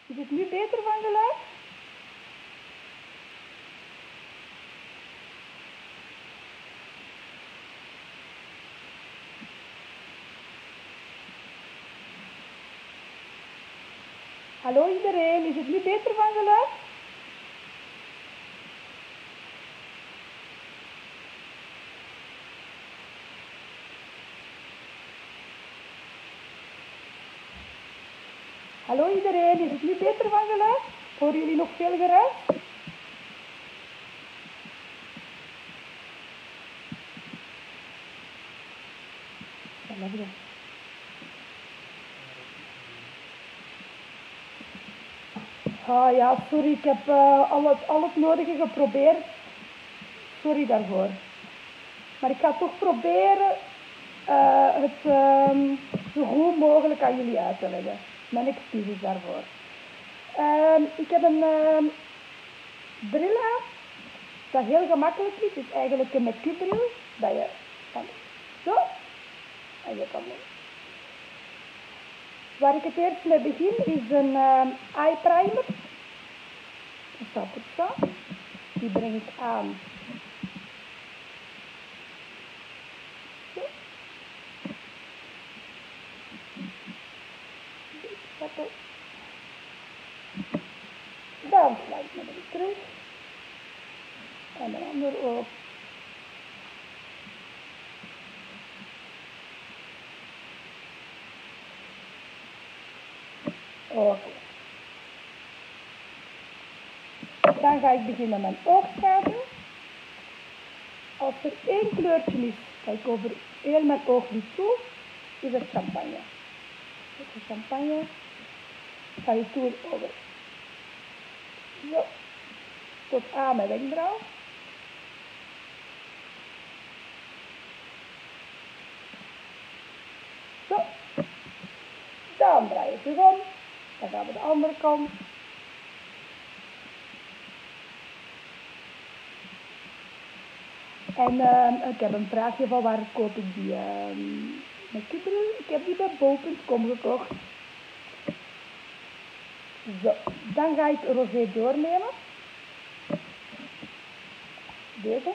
Is het nu beter van geluid? Hallo iedereen, is het nu beter van geluid? Hallo iedereen, is het nu beter van geluid? Horen jullie nog veel geruis? Ah ja, sorry, ik heb al het nodige geprobeerd. Sorry daarvoor. Maar ik ga toch proberen het zo goed mogelijk aan jullie uit te leggen. Mijn excuses daarvoor. Ik heb een bril aan dat heel gemakkelijk is. Het is eigenlijk een make-up bril dat je kan zo en je kan doen. Waar ik het eerst mee begin is een eye primer. Dat staat er zo. Die breng ik aan. Zo. Dan sla ik me weer terug. En de andere ook. Oké. Dan ga ik beginnen met mijn oogschaduw. Als er één kleurtje is dat ik over heel mijn ooglid toe, is het champagne. De champagne ga je doen over. Zo. Tot aan mijn wenkbrauw. Zo. Dan draai je terug om. Dan gaan we de andere kant. En ik heb een vraagje van waar koop ik die make-up bril? Ik heb die bij bol.com gekocht. Zo, dan ga ik rosé doornemen. Deze.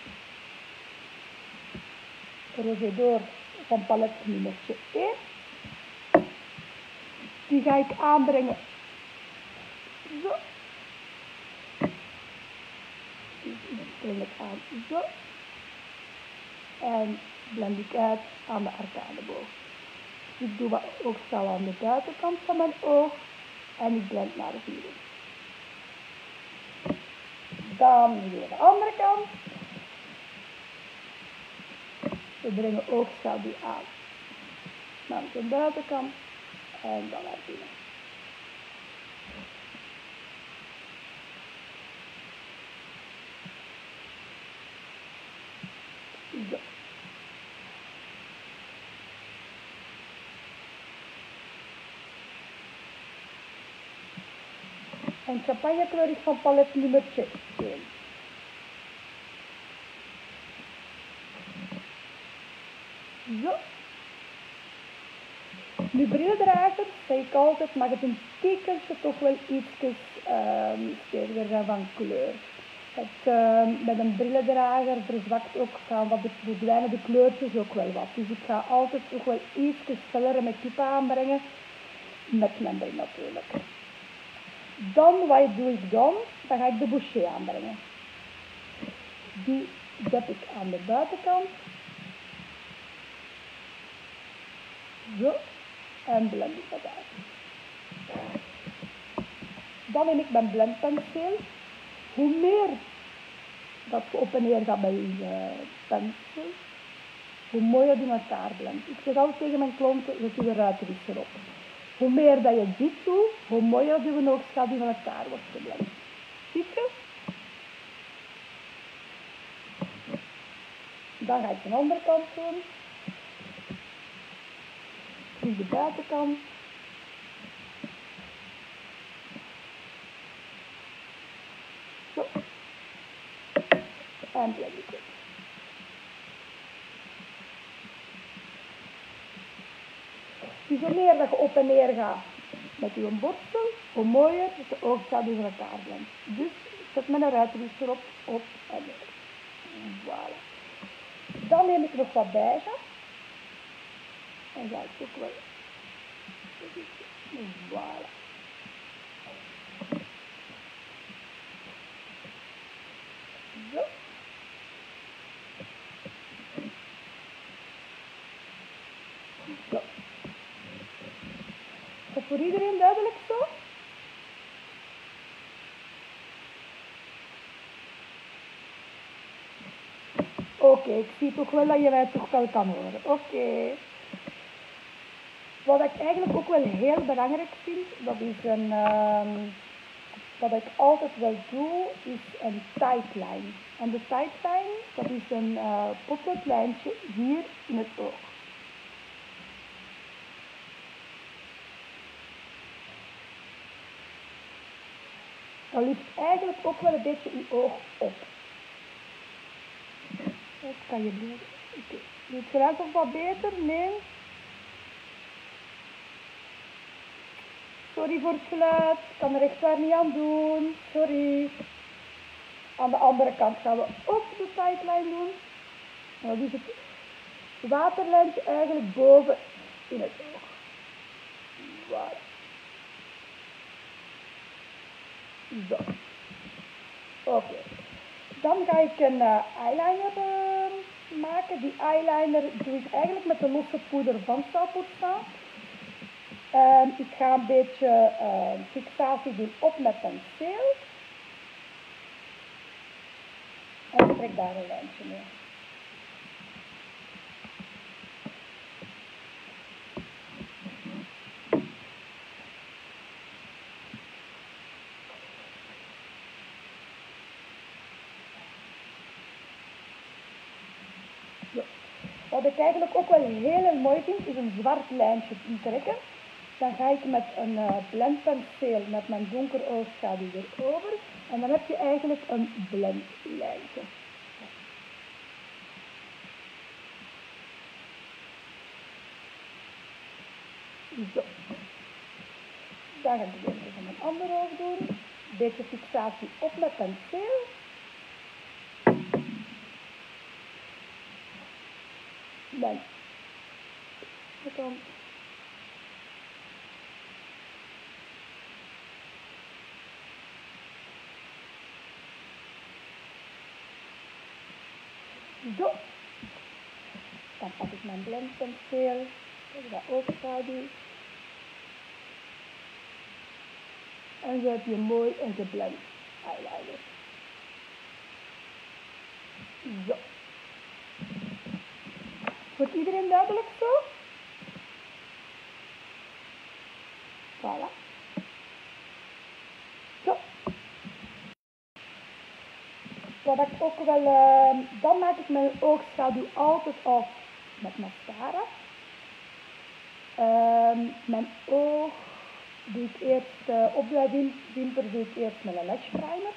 Rosé door van palet nummertje 1. Die ga ik aanbrengen. Zo. Die breng ik aan. Zo. En blend ik uit aan de arcadeboog. Ik doe wat oogschaal aan de buitenkant van mijn oog. En ik blend naar voren. Dan weer de andere kant. We brengen oogschaduw aan naar de buitenkant. En dan naar binnen. Zo. En champagnekleur is van palet nummertje 1. Zo. Nu brildrager, zeg ik altijd, mag het een tikkeltje toch wel iets steviger zijn van kleur. Met een brillendrager verzwakt ook, verdwijnen de kleurtjes ook wel wat. Dus ik ga altijd toch wel iets fellere make-up aanbrengen. Met mijn bril natuurlijk. Dan, wat doe ik dan? Dan ga ik de boucher aanbrengen. Die zet ik aan de buitenkant. Zo. En blend ik dat uit. Dan neem ik mijn blendpenseel. Hoe meer dat je op en neer gaat met je pensel, hoe mooier die met elkaar blendt. Ik zeg altijd tegen mijn klanten, zet je ruitenwisser op. Hoe meer dat je dit doet, hoe mooier je oogschaduw van elkaar wordt geblend. Ziet je? Dan ga ik de andere kant doen. Terug de buitenkant. Zo. En blend ik het. Dus hoe meer dat je op en neer gaat met je borstel, hoe mooier de oogschaduw van elkaar blendt. Dus zet mijn ruitenwisser op en neer. Voilà. Dan neem ik nog wat beige. En ga ik ook wel. Voilà. Zo. Zo. Is dat voor iedereen duidelijk zo? Oké, ik zie toch wel dat je mij toch wel kan horen. Oké. Wat ik eigenlijk ook wel heel belangrijk vind, dat is een, wat ik altijd wel doe, is een tight line. En de tight line, dat is een potloodlijntje hier in het oog. Dat lift eigenlijk ook wel een beetje je oog op. Dat kan je doen. Oké. Doe het gelijk nog wat beter? Nee. Sorry voor het geluid. Ik kan er echt waar niet aan doen. Sorry. Aan de andere kant gaan we ook de tightlijn doen. En dat is het waterlijntje eigenlijk boven in het oog. Voilà. Zo. Oké. Dan ga ik een eyeliner maken. Die eyeliner doe ik eigenlijk met de losse poeder van Staalpoetstaan. Ik ga een beetje fixatie doen op mijn penseel. En ik trek daar een lijntje mee. Zo. Wat ik eigenlijk ook wel heel mooi vind, is een zwart lijntje trekken. Dan ga ik met een blendpenseel met mijn donker oogschaduw erover. En dan heb je eigenlijk een blendlijntje. Zo. Dan ga ik de donker van mijn andere oog doen. Een beetje fixatie op mijn penseel. Dan. Zo. Dan pak ik mijn blendpenseel. Dat oogschaduw. En zo heb je mooi een geblend eyeliner. Zo. Wordt iedereen duidelijk zo? Voilà. Zo. Wat ik ook wel, dan maak ik mijn oogschaduw altijd af met mascara. Mijn oog doe ik eerst, op de wimper doe ik eerst met een lash primer.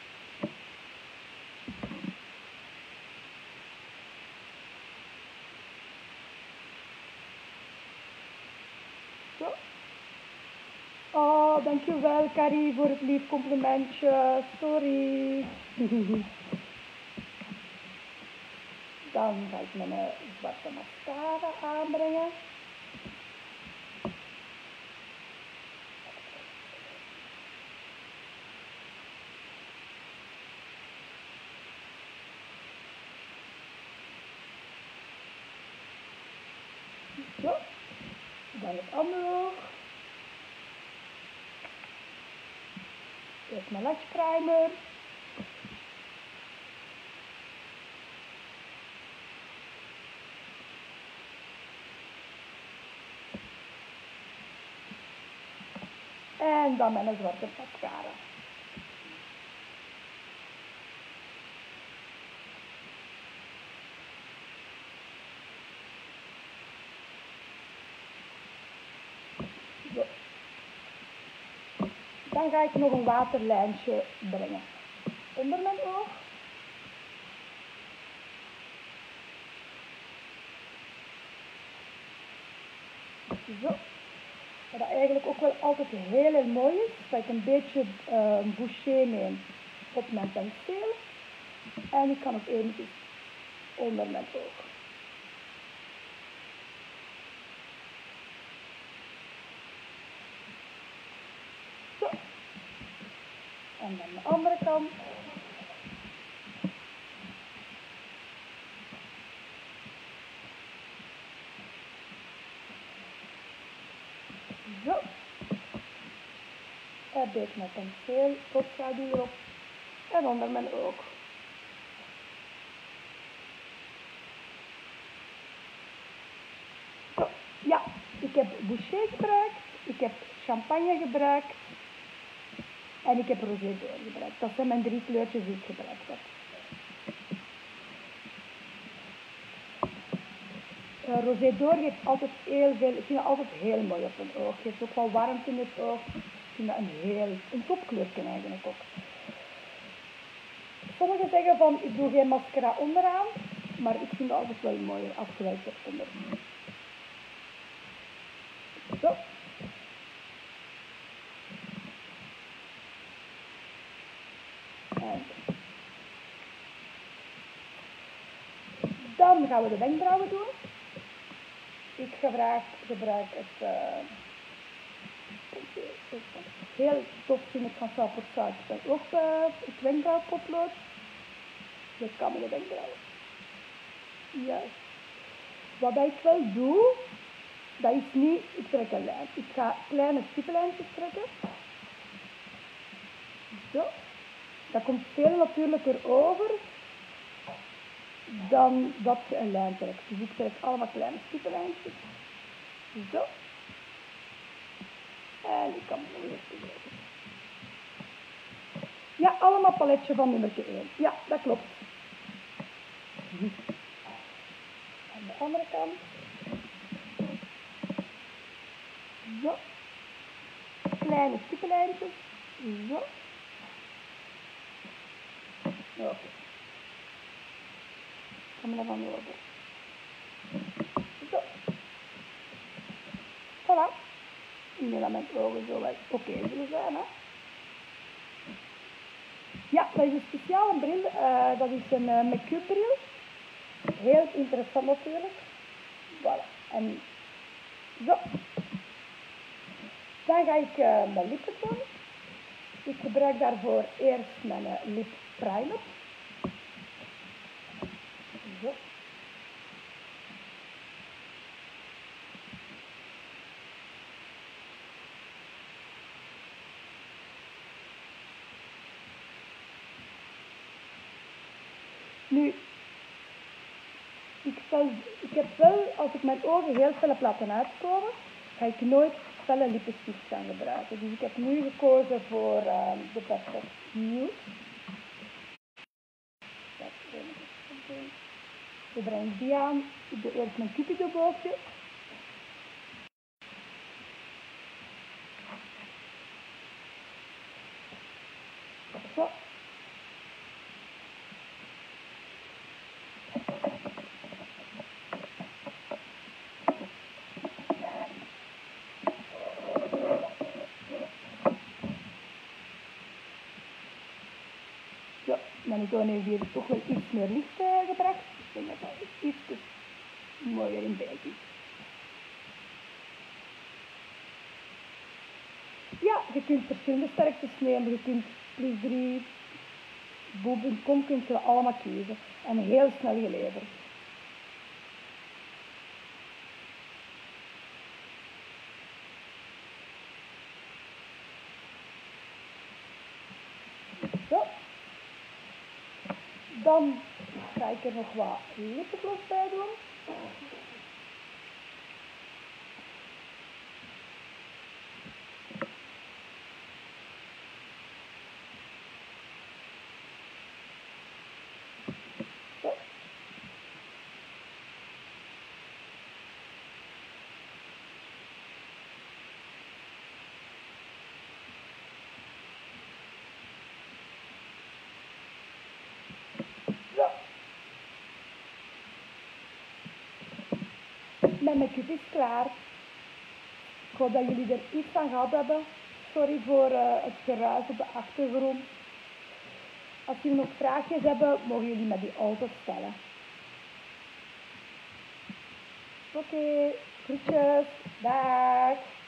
Zo. Oh, dankjewel Carrie voor het lief complimentje. Sorry. Dan ga ik mijn zwarte mascara aanbrengen. Zo. Dan het andere oog. Eerst mijn lash primer. En dan mijn zwarte mascara. Zo. Dan ga ik nog een waterlijntje brengen onder mijn oog. Zo. Wat eigenlijk ook wel altijd heel mooi is, dat ik een beetje boucher neem op mijn penseel. En ik kan het eventjes onder mijn oog. Zo. En dan de andere kant. Zo. Een beetje met penseel, potschaduw erop. En onder mijn oog. Zo. Ja, ik heb boucher gebruikt. Ik heb champagne gebruikt. En ik heb rosé d'or gebruikt. Dat zijn mijn 3 kleurtjes die ik gebruikt heb. Rosé d'or geeft altijd heel veel, ik vind dat altijd heel mooi op een oog. Geeft ook wel warmte in het oog. Ik vind dat een topkleurtje eigenlijk ook. Sommigen zeggen van, ik doe geen mascara onderaan. Maar ik vind dat altijd wel mooier afgewerkt op onder. Zo. En dan gaan we de wenkbrauwen doen. Ik gebruik het heel tof vind ik van South for South. Ook het wenkbrauwpotlood. Je kan de wenkbrauwen. Juist. Wat ik wel doe, dat is niet, ik trek een lijn. Ik ga kleine stippenlijntjes trekken. Zo. Dat komt veel natuurlijker over dan dat je een lijn trekt. Dus ik trek allemaal kleine stippenlijntjes. Zo. En ik kan het nog eens gebruiken. Ja, allemaal paletje van nummer 1. Ja, dat klopt. Aan de andere kant. Zo. Kleine stippenlijntjes. Zo. Oké. Gaan we ervan over. Zo. Voilà. Nu dat mijn ogen zo wel oké zullen zijn. Hè? Ja, dat is een speciale bril. Dat is een make-up bril. Heel interessant natuurlijk. Voilà. En zo. Dan ga ik mijn lippen doen. Ik gebruik daarvoor eerst mijn lip primer. Zo. Nu, ik heb wel, als ik mijn ogen heel fel heb laten uitkomen, ga ik nooit felle lippenstift gaan gebruiken. Dus ik heb nu gekozen voor de Perfect Nude. Ik breng die aan. Ik doe eerst mijn cupido boogje. Zo. Zo, mijn toon heeft hier toch wel iets meer licht gebracht. Ik denk dat dat iets mooier in beeld is. Ja, je kunt verschillende sterktes nemen. Je kunt plus 3, boob.com kunt je allemaal kiezen. En heel snel geleverd. Zo. Dan ga ik er nog wat lipgloss bij doen. Zo. Zo. Mijn make-up is klaar. Ik hoop dat jullie er iets aan gehad hebben. Sorry voor het geruis op de achtergrond. Als jullie nog vraagjes hebben, mogen jullie me die altijd stellen. Oké, groetjes. Dag.